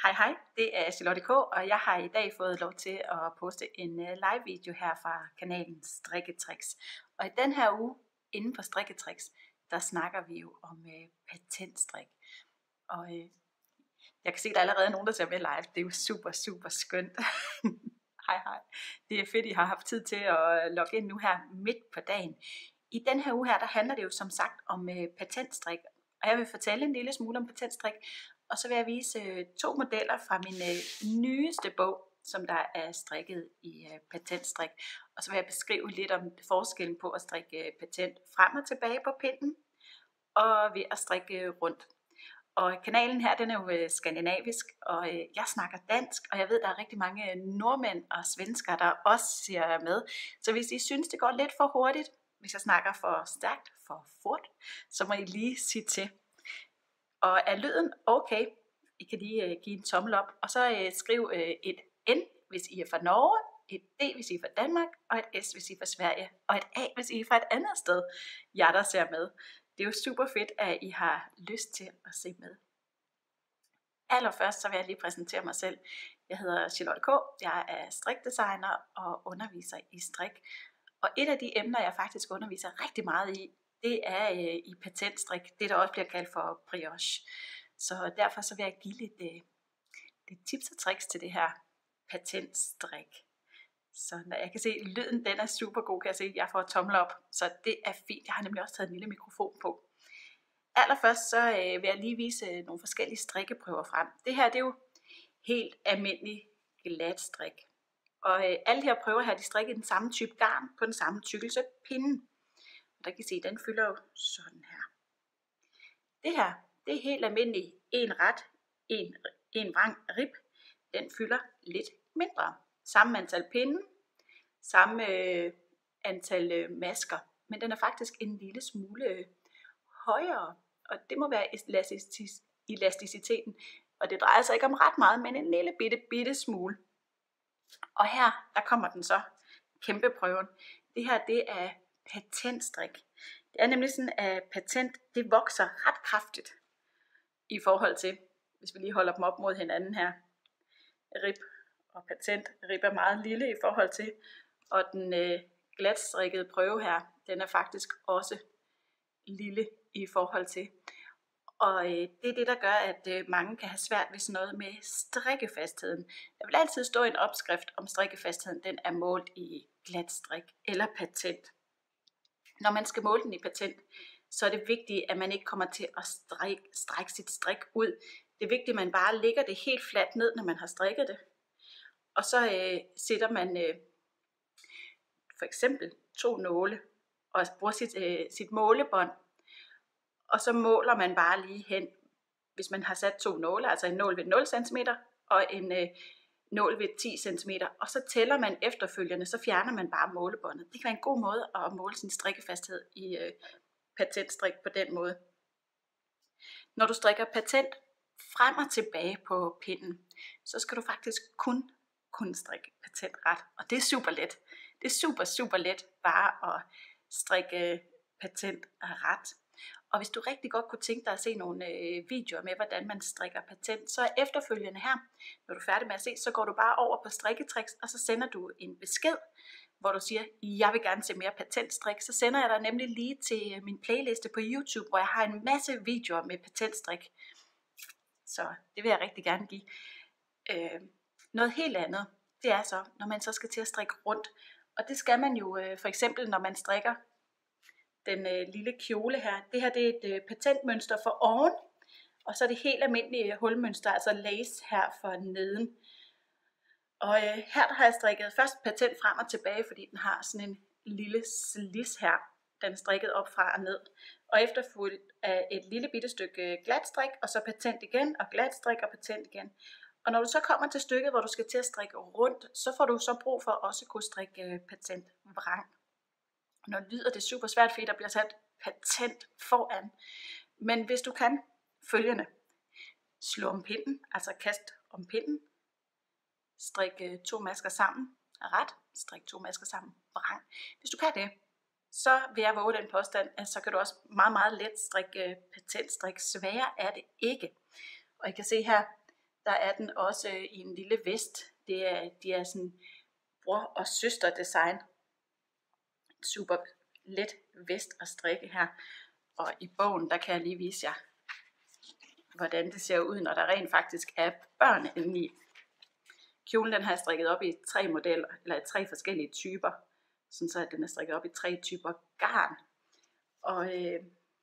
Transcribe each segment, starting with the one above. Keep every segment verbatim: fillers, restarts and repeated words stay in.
Hej hej, det er Charlotte K, og jeg har i dag fået lov til at poste en live video her fra kanalen Strikketricks. Og i den her uge, inden for Strikketricks, der snakker vi jo om øh, patentstrik. Og øh, jeg kan se, at der er allerede nogen, der ser med live. Det er jo super, super skønt. Hej hej. Det er fedt, I har haft tid til at logge ind nu her midt på dagen. I den her uge her, der handler det jo som sagt om øh, patentstrik. Og jeg vil fortælle en lille smule om patentstrik. Og så vil jeg vise øh, to modeller fra min øh, nyeste bog, som der er strikket i øh, patentstrik. Og så vil jeg beskrive lidt om forskellen på at strikke øh, patent frem og tilbage på pinden, og ved at strikke øh, rundt. Og kanalen her, den er jo øh, skandinavisk, og øh, jeg snakker dansk, og jeg ved, der er rigtig mange øh, nordmænd og svensker, der også ser med. Så hvis I synes, det går lidt for hurtigt, hvis jeg snakker for stærkt, for fort, så må I lige sige til. Og er lyden okay? I kan lige uh, give en tommel op, og så uh, skriv uh, et N, hvis I er fra Norge, et D, hvis I er fra Danmark, og et S, hvis I er fra Sverige, og et A, hvis I er fra et andet sted, jer der ser med. Det er jo super fedt, at I har lyst til at se med. Allerførst så vil jeg lige præsentere mig selv. Jeg hedder Charlotte K, jeg er strikdesigner og underviser i strik. Og et af de emner, jeg faktisk underviser rigtig meget i, det er øh, i patentstrik, det der også bliver kaldt for brioche. Så derfor så vil jeg give lidt, øh, lidt tips og tricks til det her patentstrik. Så når jeg kan se, at lyden den er super god, kan jeg se, at jeg får tommel op. Så det er fint. Jeg har nemlig også taget en lille mikrofon på. Allerførst så øh, vil jeg lige vise øh, nogle forskellige strikkeprøver frem. Det her det er jo helt almindelig glat strik. Og øh, alle de her prøver her, de strikker den samme type garn på den samme tykkelse pinden. Der kan I se, den fylder jo sådan her. Det her, det er helt almindelig en ret, en, en vrang rib. Den fylder lidt mindre. Samme antal pinde, samme øh, antal øh, masker. Men den er faktisk en lille smule øh, højere. Og det må være elastis- elasticiteten. Og det drejer sig ikke om ret meget, men en lille bitte, bitte smule. Og her, der kommer den så. Kæmpe prøven. Det her, det er patentstrik. Det er nemlig sådan, at patent, det vokser ret kraftigt i forhold til, hvis vi lige holder dem op mod hinanden her. Rib og patent. Rib er meget lille i forhold til, og den øh, glatstrikkede prøve her, den er faktisk også lille i forhold til. Og øh, det er det, der gør, at øh, mange kan have svært ved sådan noget med strikkefastheden. Der vil altid stå en opskrift om strikkefastheden, den er målt i glatstrik eller patent. Når man skal måle den i patent, så er det vigtigt, at man ikke kommer til at strække, strække sit strik ud. Det er vigtigt, at man bare lægger det helt fladt ned, når man har strikket det. Og så øh, sætter man øh, for eksempel to nåle og bruger sit, øh, sit målebånd. Og så måler man bare lige hen, hvis man har sat to nåle, altså en nål ved nul centimeter og en øh, nål ved ti centimeter, og så tæller man efterfølgende, så fjerner man bare målebåndet. Det kan være en god måde at måle sin strikkefasthed i øh, patentstrik på den måde. Når du strikker patent frem og tilbage på pinden, så skal du faktisk kun kunne strikke patent ret, og det er super let. Det er super, super let bare at strikke patent ret. Og hvis du rigtig godt kunne tænke dig at se nogle øh, videoer med, hvordan man strikker patent, så efterfølgende her, når du er færdig med at se, så går du bare over på Strikketricks, og så sender du en besked, hvor du siger, jeg vil gerne se mere patentstrik. Så sender jeg dig nemlig lige til min playliste på YouTube, hvor jeg har en masse videoer med patentstrik. Så det vil jeg rigtig gerne give. Øh, noget helt andet, det er så, når man så skal til at strikke rundt. Og det skal man jo øh, for eksempel, når man strikker den øh, lille kjole her. Det her det er et øh, patentmønster for oven, og så er det helt almindelige hulmønster, altså lace her for neden. Og øh, her der har jeg strikket først patent frem og tilbage, fordi den har sådan en lille slis her. Den er strikket op fra og ned. Og efterfulgt af et lille bitte stykke glatstrik, og så patent igen, og glatstrik og patent igen. Og når du så kommer til stykket, hvor du skal til at strikke rundt, så får du så brug for også at kunne strikke patent vrang. Når det lyder det super svært, fordi der bliver sat patent foran. Men hvis du kan følgende, slå om pinden, altså kast om pinden, strik to masker sammen, ret, strik to masker sammen, vrang. Hvis du kan det, så vil jeg våge den påstand, at så kan du også meget, meget let strikke patentstrik. Sværere er det ikke. Og I kan se her, der er den også i en lille vest. Det er, de er sådan bror- og søster-design. Super let vest at strikke her. Og i bogen, der kan jeg lige vise jer, hvordan det ser ud, når der rent faktisk er børn inde i. Kjolen den har jeg strikket op i tre modeller, eller tre forskellige typer. Sådan så at den er strikket op i tre typer garn. Og øh,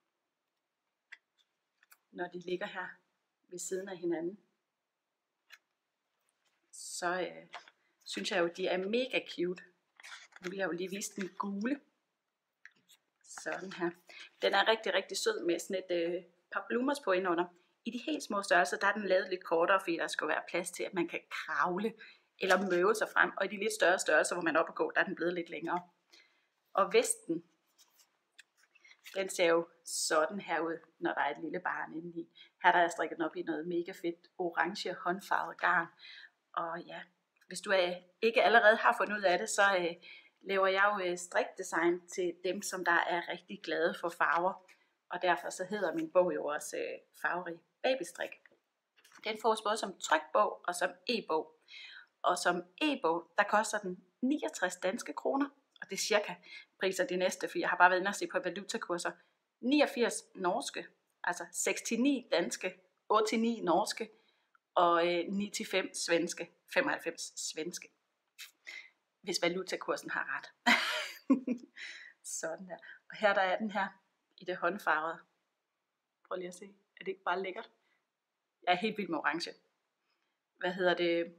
når de ligger her ved siden af hinanden, så øh, synes jeg jo, de er mega cute. Nu vil jeg jo lige vise den gule. Sådan her. Den er rigtig, rigtig sød med sådan et øh, par bloomers på indenunder. I de helt små størrelser, der er den lavet lidt kortere, fordi der skal være plads til, at man kan kravle eller møve sig frem. Og i de lidt større størrelser, hvor man er oppe at gå, der er den blevet lidt længere. Og vesten, den ser jo sådan her ud, når der er et lille barn inde i. Her der er jeg strikket den op i noget mega fedt orange håndfarvet garn. Og ja, hvis du øh, ikke allerede har fundet ud af det, så øh, laver jeg jo øh, strikdesign til dem, som der er rigtig glade for farver. Og derfor så hedder min bog jo også øh, Farverig Babystrik. Den fås både som trykbog og som e-bog. Og som e-bog, der koster den niogtres danske kroner. Og det er cirka priser de næste, for jeg har bare været inde og se på valutakurser. niogfirs norske, altså seks til ni danske, otte til ni norske og øh, ni til fem svenske, femoghalvfems svenske. Hvis valutakursen har ret. Sådan der. Og her der er den her i det håndfarvede. Prøv lige at se. Er det ikke bare lækkert? Jeg er helt vild med orange. Hvad hedder det?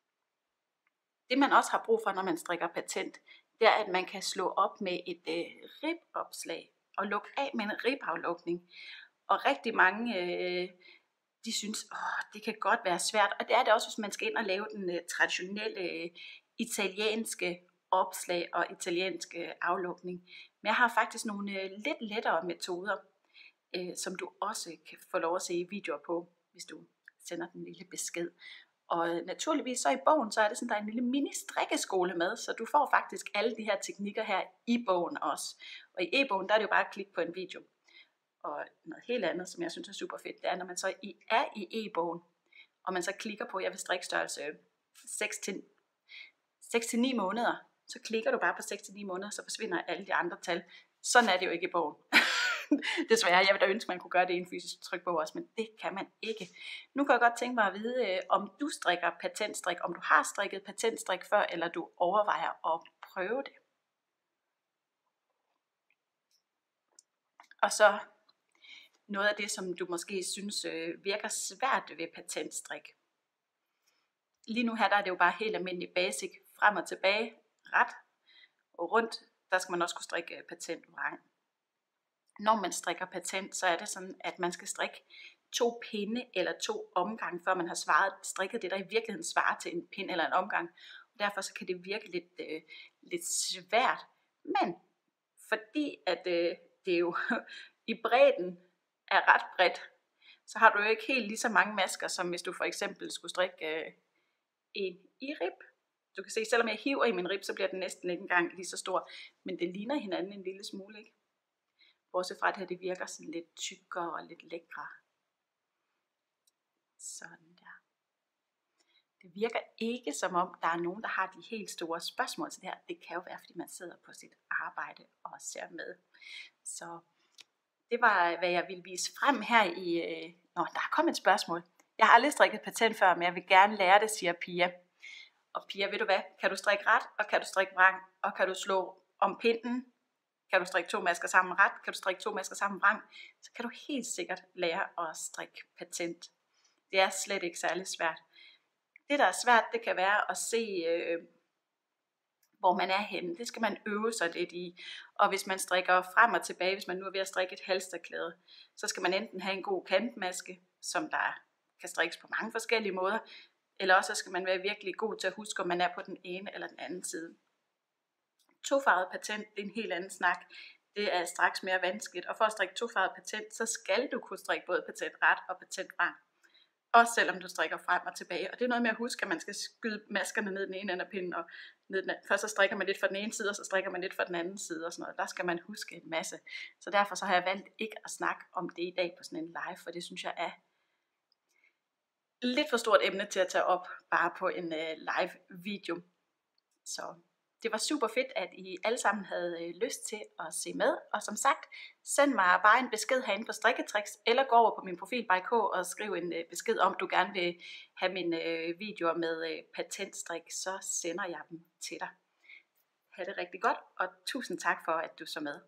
Det man også har brug for, når man strikker patent, det er, at man kan slå op med et øh, ribopslag og lukke af med en ribaflukning. Og rigtig mange, øh, de synes, åh, det kan godt være svært. Og det er det også, hvis man skal ind og lave den øh, traditionelle øh, italienske opslag og italienske aflukning. Men jeg har faktisk nogle øh, lidt lettere metoder, øh, som du også kan få lov at se videoer på, hvis du sender den lille besked. Og naturligvis så i bogen, så er det sådan, der er en lille mini-strikkeskole med, så du får faktisk alle de her teknikker her i bogen også. Og i e-bogen, der er det jo bare at klikke på en video. Og noget helt andet, som jeg synes er super fedt, det er, når man så er i e-bogen, og man så klikker på, jeg vil strikke størrelse seks til ni måneder, så klikker du bare på seks til ni måneder, så forsvinder alle de andre tal. Sådan er det jo ikke i bogen. Desværre, jeg vil da ønske, man kunne gøre det i en fysisk trykbog også, men det kan man ikke. Nu kan jeg godt tænke mig at vide, om du strikker patentstrik, om du har strikket patentstrik før, eller du overvejer at prøve det. Og så noget af det, som du måske synes virker svært ved patentstrik. Lige nu her, der er det jo bare helt almindelig basic, frem og tilbage, ret og rundt. Der skal man også kunne strikke patentvrang. Når man strikker patent, så er det sådan, at man skal strikke to pinde eller to omgange, før man har svaret, strikket det, der i virkeligheden svarer til en pind eller en omgang. Og derfor så kan det virke lidt, øh, lidt svært. Men fordi at øh, det jo i bredden er ret bredt, så har du jo ikke helt lige så mange masker, som hvis du for eksempel skulle strikke øh, en i rib. Du kan se, selvom jeg hiver i min rib, så bliver den næsten ikke engang lige så stor. Men det ligner hinanden en lille smule, ikke? Bortset fra, at det, det virker sådan lidt tykkere og lidt lækre. Sådan der. Det virker ikke som om, der er nogen, der har de helt store spørgsmål til det her. Det kan jo være, fordi man sidder på sit arbejde og ser med. Så det var, hvad jeg ville vise frem her i... Øh... Nå, der er kommet et spørgsmål. Jeg har aldrig strikket patent før, men jeg vil gerne lære det, siger Pia. Og Pia, ved du hvad? Kan du strikke ret, og kan du strikke vrang, og kan du slå om pinden? Kan du strikke to masker sammen ret, kan du strikke to masker sammen vrang, så kan du helt sikkert lære at strikke patent. Det er slet ikke særlig svært. Det, der er svært, det kan være at se, øh, hvor man er henne. Det skal man øve sig lidt i. Og hvis man strikker frem og tilbage, hvis man nu er ved at strikke et halsterklæde, så skal man enten have en god kantmaske, som der kan strikkes på mange forskellige måder, eller også skal man være virkelig god til at huske, om man er på den ene eller den anden side. Tofarvet patent, det er en helt anden snak. Det er straks mere vanskeligt. Og for at strikke tofarvet patent, så skal du kunne strikke både patent ret og patent vrang. Også selvom du strikker frem og tilbage. Og det er noget med at huske, at man skal skyde maskerne ned den ene ende af pinden. Og ned den anden. Først så strikker man lidt fra den ene side, og så strikker man lidt fra den anden side. Og sådan noget. Der skal man huske en masse. Så derfor så har jeg valgt ikke at snakke om det i dag på sådan en live, for det synes jeg er lidt for stort emne til at tage op bare på en øh, live video. Så det var super fedt, at I alle sammen havde øh, lyst til at se med. Og som sagt, send mig bare en besked herinde på Strikketricks, eller gå over på min profil by K og skriv en øh, besked om, du gerne vil have mine øh, videoer med øh, patentstrik, så sender jeg dem til dig. Ha' det rigtig godt, og tusind tak for, at du så med.